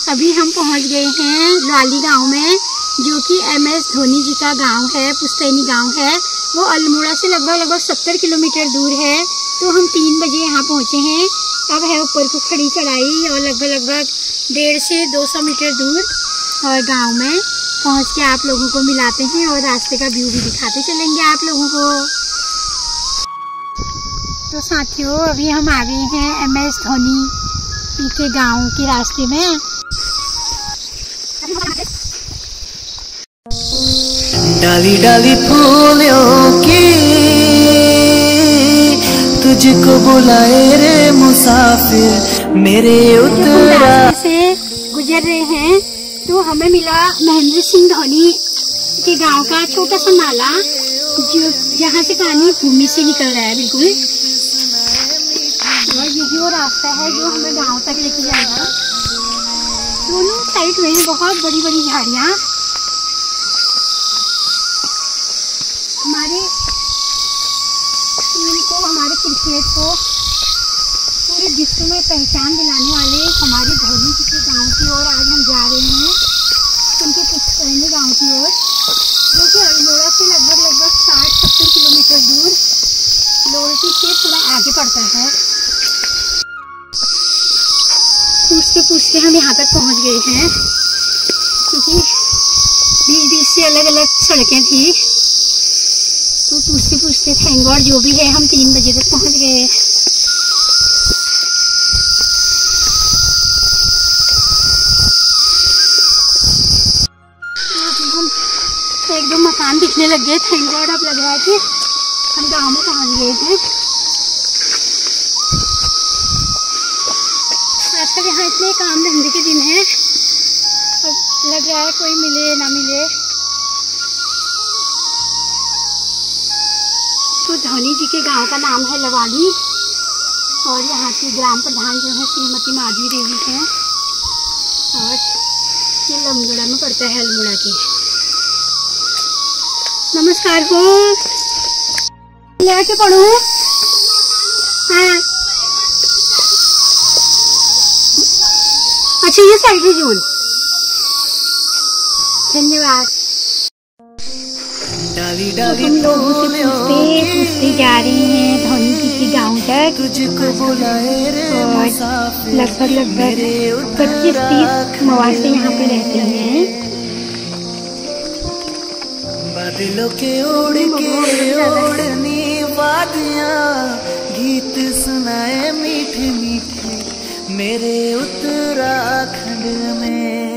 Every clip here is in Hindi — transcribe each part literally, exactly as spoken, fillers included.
अभी हम पहुंच गए हैं लाली गांव में, जो कि एम एस धोनी जी का गांव है, पुश्तैनी गांव है। वो अल्मोड़ा से लगभग लगभग सत्तर किलोमीटर दूर है। तो हम तीन बजे यहाँ पहुँचे हैं। अब है ऊपर को खड़ी चढ़ाई और लगभग लगभग डेढ़ से दो सौ मीटर दूर, और गांव में पहुँच के आप लोगों को मिलाते हैं और रास्ते का व्यू भी दिखाते चलेंगे आप लोगों को। तो साथियों, अभी हम आ गए हैं एम एस धोनी के गांव के रास्ते में। डाली डाली फूलों की तुझको बुलाए रे मुसाफिर मेरे उतरा से गुजर रहे हैं तो हमें मिला महेंद्र सिंह धोनी के गांव का छोटा सा नाला, जो जहाँ से पानी भूमि से निकल रहा है बिल्कुल। और यही वो रास्ता है जो हमें गांव तक लेके जाएगा। दोनों साइड में बहुत बड़ी बड़ी झाड़ियाँ हमारे टीम को, हमारे क्रिकेट को पूरे विश्व में पहचान दिलाने वाले हमारे धोनी जी के गांव की ओर आज हम जा रहे हैं, उनके पुश्तैनी गांव की ओर, जो कि अल्मोड़ा से लगभग लगभग साठ सत्तर किलोमीटर दूर लोल्टी से थोड़ा आगे पड़ता है। पूछते पूछते हम यहाँ तक पहुँच गए हैं, क्योंकि बीच बीच से अलग अलग सड़कें थी। तो पूछते पूछते थैंक गॉड जो भी है हम तीन बजे तक पहुँच गए। एक दो मकान दिखने लग गए, थैंक गॉड अब लग रहा है कि हम गांव में पहुंच गए हैं। आजकल यहाँ इतने काम धंधे के दिन हैं, अब लग रहा है कोई मिले ना मिले। तो धोनी जी के गांव का नाम है लवाली, और यहाँ की ग्राम प्रधान जो है श्रीमती माधवी देवी हैं, और ये लमगड़ा में पड़ता है अल्मोड़ा की। नमस्कार हो, लेके पढ़ू। हाँ, अच्छा ये साइड है जोन, धन्यवाद। डाली डाली हम लोगों से पूछते पूछते जा रहे हैं धोनी जी के गांव तक, तुझको बुलाए रे और लगभग लगभग पच्चीस तीस मवासे यहाँ पे रहते हैं। बादलों के उड़ के उड़नी वादियाँ गीत सुनाए मीठे मीठे मेरे उत्तराखंड में।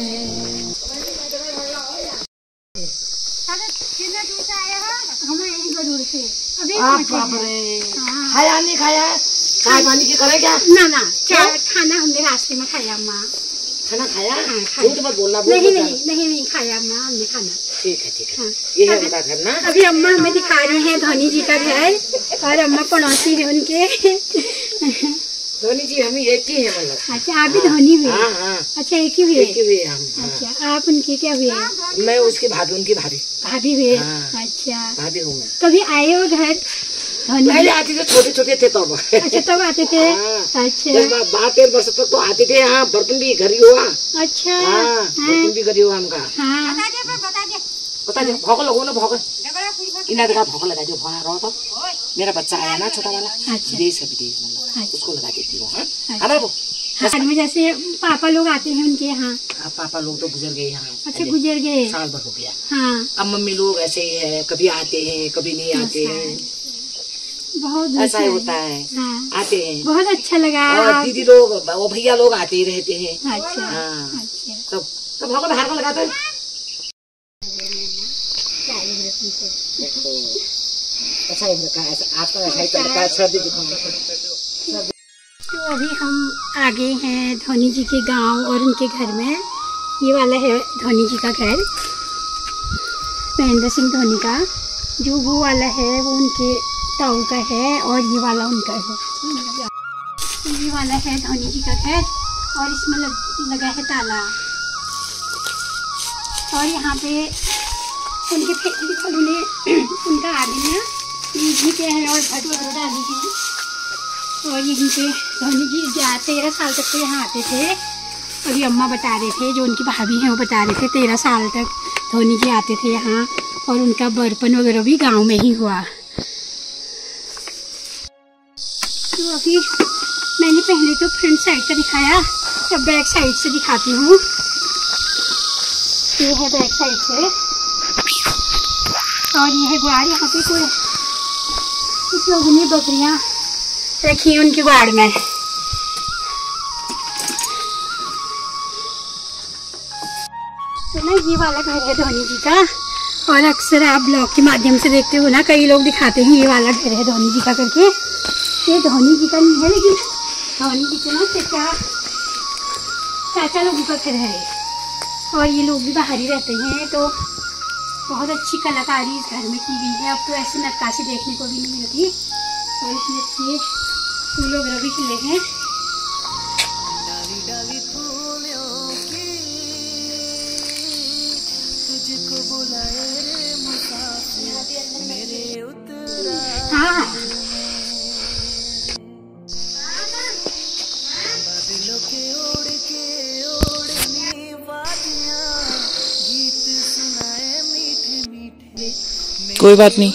खाया नहीं खाया, चाय पानी की करे क्या? ना ना, चाय खाना हमने रास्ते में खाया अम्मा। खाना खाया? हाँ, खाया। तो मत बोलना, बोल नहीं नहीं नहीं नहीं खाया अम्मा, हमने खाना। ठीक है ठीक है। हाँ। ये है उनका घर ना? अभी अम्मा हमें दिखा रही हैं धोनी जी का घर, और अम्मा पड़ोसी है उनके। धोनी जी हम एक ही है मतलब। अच्छा, आप भी धोनी हुए? हाँ हाँ। अच्छा, एक ही हुए? एक ही हुए हम। हाँ। अच्छा, आप उनके क्या हुए? मैं उसकी भाभी, उनकी भाभी। भाभी हुए? हाँ। अच्छा, भाभी हूँ मैं। कभी आए हो घर धोनी? पहले आते थे, छोटे छोटे थे तब। अच्छा, तब आते थे। हाँ। अच्छा, बारह तेरह वर्ष तक तो आते थे यहाँ। बर्तन भी घर ही हुआ। अच्छा, हाँ, बर्तन भी घर ही हुआ हमका। हाँ, बता दे, भौक लगो ना, भौक इना लगा, भौक लगा जो वहाँ रहो तो मेरा बच्चा आया ना छोटा वाला, अच्छा, विदेश है विदेश मतलब, अच्छा, उसको लगा देती हूँ। हाँ अच्छा। हमारे वो घर में जैसे पापा लोग आते हैं उनके यहाँ? हाँ, पापा लोग तो गुजर गए यहाँ। अच्छा, गुजर गए, साल भर हो गया। हाँ। अब मम्मी लोग ऐसे ही है, कभी आते हैं कभी नहीं आते हैं, बहुत ऐसा ही होता है। हाँ। आते हैं, बहुत अच्छा लगा। और दीदी लोग, वो भैया लोग आते ही रहते हैं। अच्छा, हाँ, अच्छा, तब तब भौक बाहर को लगाते हैं। अच्छा ही रखा है, आपका ऐसा ही तरीका, सर्दी जुकाम। तो अभी हम आ गए हैं धोनी जी के गांव और उनके घर में। ये वाला है धोनी जी का घर, महेंद्र सिंह धोनी का। जो वो वाला है वो उनके ताऊ का है, और ये वाला उनका है। ये वाला है धोनी जी का घर, और इसमें लग, लगा है ताला। और यहाँ पे उनके फैमिली वालों ने उनका आदमी ना यहीं पे है, और घर पर डाली है। और यहीं पे धोनी जी जा तेरह साल तक तो यहाँ आते थे, अभी अम्मा बता रहे थे, जो उनकी भाभी हैं वो बता रहे थे तेरह साल तक धोनी जी आते थे यहाँ और उनका बड़पन वगैरह भी गांव में ही हुआ। तो अभी मैंने पहले तो फ्रंट साइड का दिखाया, अब बैक साइड से दिखाती हूँ। ये है बैक साइड से और ये है ग्वार। यहाँ पे कोई कुछ लोगों ने बकरियाँ रखी हैं उनके ग्वार में। तो ना ये वाला घर है धोनी जी का, और अक्सर आप ब्लॉग के माध्यम से देखते हो ना, कई लोग दिखाते हैं ये वाला घर है धोनी जी का करके। ये धोनी जी का नहीं है, लेकिन धोनी जी के ना चाचा चाचा लोगों का घर है और ये लोग भी बाहर ही रहते हैं। तो बहुत अच्छी कलाकारी इस घर में की गई है। अब तो ऐसी नक्काशी देखने को भी नहीं मिलती और इसमें अच्छे फूल वगैरह भी खिले हैं। हाँ कोई बात नहीं।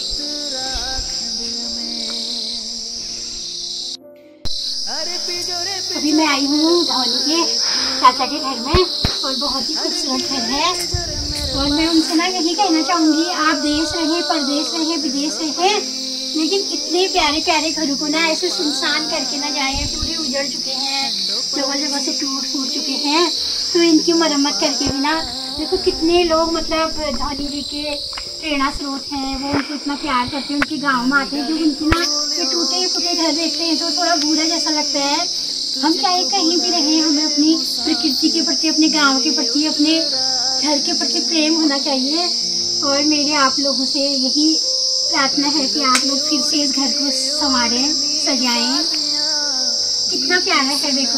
अभी मैं आई हूँ धोनी के चाचा के घर में और बहुत ही खूबसूरत घर है। और मैं उनसे ना यही कहना चाहूँगी, आप देश रहे, परदेश रहे, विदेश रहे, लेकिन इतने प्यारे प्यारे घरों को ना ऐसे सुनसान करके ना जाए। पूरे उजड़ चुके हैं, जगह जगह से टूट फूट चुके हैं। तो इनकी मरम्मत करके भी ना, देखो कितने लोग मतलब धोनी जी के प्रेरणा स्रोत हैं, वो उनको इतना प्यार करते हैं, उनके गांव में आते हैं। जो उनकी ना ये टूटे फूटे घर देखते हैं तो थोड़ा बुरा जैसा लगता है। हम चाहे कहीं भी रहें, हमें अपनी प्रकृति के प्रति, अपने गांव के प्रति, अपने घर के प्रति प्रेम होना चाहिए। और मेरे आप लोगों से यही प्रार्थना है कि आप लोग फिर से इस घर को संवारें, सजाएं। कितना प्यारा है देखो।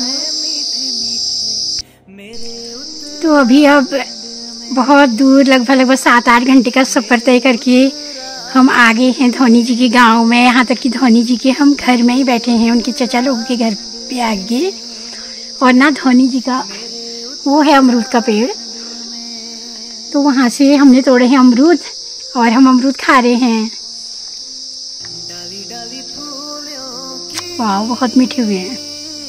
तो अभी अब बहुत दूर, लगभग लगभग सात आठ घंटे का सफ़र तय करके हम आ गए हैं धोनी जी के गांव में। यहाँ तक कि धोनी जी के हम घर में ही बैठे हैं, उनके चचा लोगों के घर पे आगे। और ना धोनी जी का वो है अमरूद का पेड़, तो वहाँ से हमने तोड़े हैं अमरूद और हम अमरूद खा रहे हैं। वाह, बहुत मीठे हुए हैं।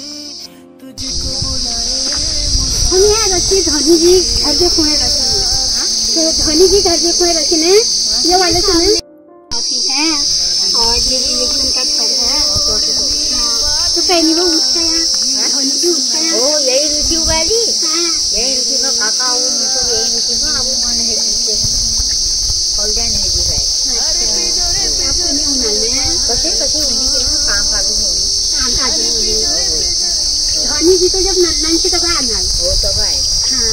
हम यहाँ रखी धोनी जी घर देखो है रखी, तो धोनी जी घर देखो है रखी ने ये वाले सुने काफी है। और ये भी लेकिन उनका घर है। तो पहली वो उसका यहाँ धोनी जी उसका यहाँ ओ यही रुचि वाली। हाँ यही रुचि में काका वो तो यही रुचि में अब मन है पीछे होल्डन है जी भाई। आपको नहीं होना है बसे बसे उन्हीं के काम काज होनी काम काज होनी। धोनी जी तो जब नन्नन से तब आना वो तो भाई। हाँ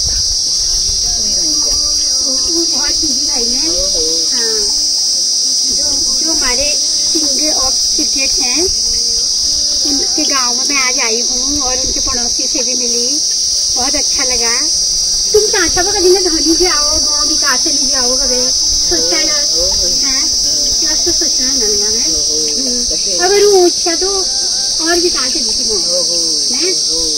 वो बहुत चीज़ी भाई ने। हाँ जो जो हमारे किंग ऑफ क्रिकेट हैं उनके गांव में मैं आज आई हूँ और उनके पड़ोसी से भी मिली, बहुत अच्छा लगा। तुम चाचा को कभी ना धोनी जी आओ, गाँव विकास से भी आओ कभी सोचा है क्या तो सोचना नलना में अगर वो अच्छा तो और विकास है है।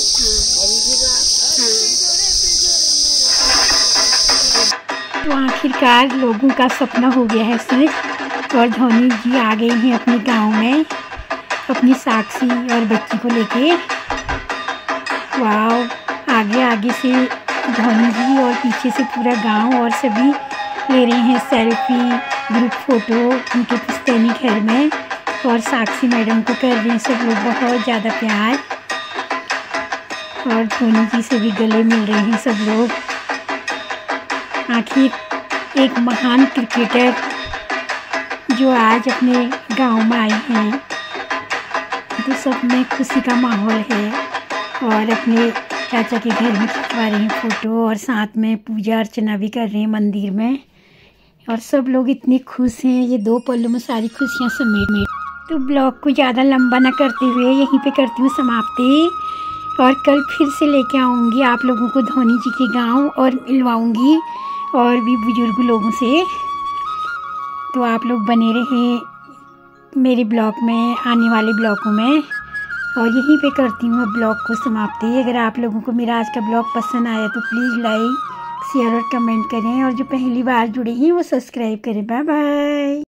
तो आखिरकार लोगों का सपना हो गया है सच, और धोनी जी आ गए हैं अपने गांव में अपनी साक्षी और बच्ची को लेके। वाव, आगे आगे से धोनी जी और पीछे से पूरा गांव और सभी ले रहे हैं सेल्फी, ग्रुप फोटो उनके पुश्तैनी घर में। और साक्षी मैडम को कर रहे हैं सब लोग बहुत ज़्यादा प्यार, और धोनी जी से भी गले मिल रहे हैं सब लोग। आखिर एक महान क्रिकेटर जो आज अपने गांव में आए हैं, तो सब में खुशी का माहौल है। और अपने चाचा के घर में खिंचवा रहे हैं फ़ोटो और साथ में पूजा अर्चना भी कर रहे हैं मंदिर में। और सब लोग इतने खुश हैं, ये दो पलों में सारी खुशियाँ समेट में। तो ब्लॉग को ज़्यादा लंबा ना करते हुए यहीं पे करती हूँ समाप्ति, और कल फिर से लेके आऊँगी आप लोगों को धोनी जी के गांव और मिलवाऊँगी और भी बुजुर्ग लोगों से। तो आप लोग बने रहे मेरे ब्लॉग में, आने वाले ब्लॉगों में। और यहीं पे करती हूँ ब्लॉग को समाप्ति। अगर आप लोगों को मेरा आज का ब्लॉग पसंद आया तो प्लीज़ लाइक शेयर और कमेंट करें, और जो पहली बार जुड़े हैं वो सब्सक्राइब करें। Bye bye.